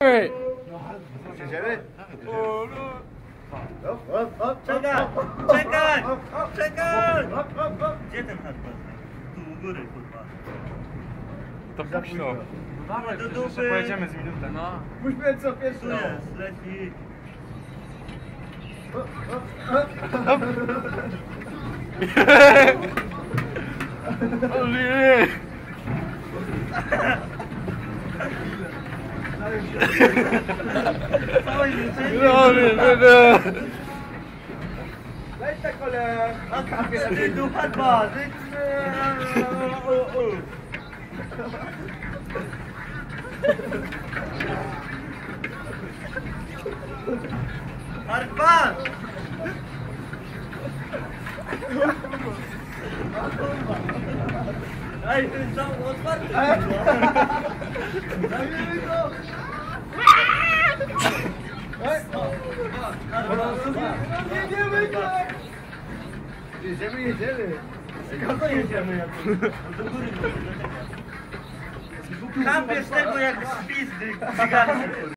Siedziemy? Czekaj! Czekaj! Czekaj! Gdzie ten hardcore? Tu u góry, kurwa. To puść to. Dawaj do Jeszcze dupy! pojedziemy z minutę. No. Puśćmy co pierwszy. Tu jest, leci. O nie! Całej rzeczy. No nie! Weź te kole. Ty ducha dwa! Ty... Hardban! Ej, to jest za otwarty! Zabijmy go. Jedziemy go. Jedziemy, jedziemy. Kogo jedziemy? Do góry musimy. Kapiesz tego jak spizdy, cygańczy.